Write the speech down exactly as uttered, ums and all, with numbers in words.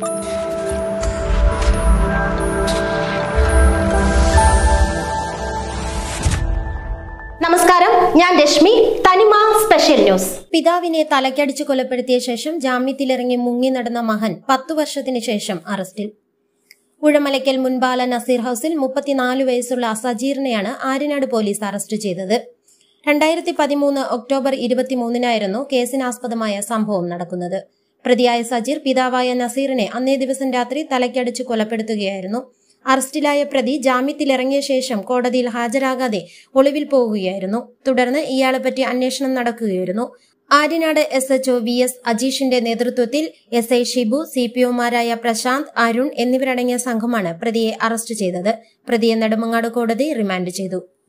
നമസ്കാരം, ഞാൻ രശ്മി. തനിമ സ്പെഷ്യൽ ന്യൂസ്. പിതാവിനെ തലക്കടിച്ചു കൊലപ്പെടുത്തിയ ശേഷം ജാമ്യത്തിലിറങ്ങി മുങ്ങി നടന്ന മകൻ പത്തു വർഷത്തിന് ശേഷം അറസ്റ്റിൽ. ഉഴമലയ്ക്കൽ മുൻപാല നസീർ ഹൌസിൽ മുപ്പത്തിനാല് വയസ്സുള്ള സജീറിനെയാണ് ആര്യനാട് പോലീസ് അറസ്റ്റ് ചെയ്തത്. രണ്ടായിരത്തി പതിമൂന്ന് ഒക്ടോബർ ഇരുപത്തിമൂന്നിനായിരുന്നു കേസിനാസ്പദമായ സംഭവം നടക്കുന്നത്. പ്രതിയായ സജീർ പിതാവായ നസീറിനെ അന്നേ ദിവസം രാത്രി തലക്കടിച്ചു കൊലപ്പെടുത്തുകയായിരുന്നു. അറസ്റ്റിലായ പ്രതി ജാമ്യത്തിലിറങ്ങിയ ശേഷം കോടതിയിൽ ഹാജരാകാതെ ഒളിവിൽ പോവുകയായിരുന്നു. തുടർന്ന് ഇയാളെപ്പറ്റി അന്വേഷണം നടക്കുകയായിരുന്നു. Aryanad S H O V S അജീഷിന്റെ നേതൃത്വത്തിൽ S I Shibu, C P ഒമാരായ പ്രശാന്ത്, അരുൺ എന്നിവരടങ്ങിയ സംഘമാണ് പ്രതിയെ അറസ്റ്റ് ചെയ്തത്. പ്രതിയെ നെടുമങ്ങാട് കോടതി റിമാൻഡ് ചെയ്തു.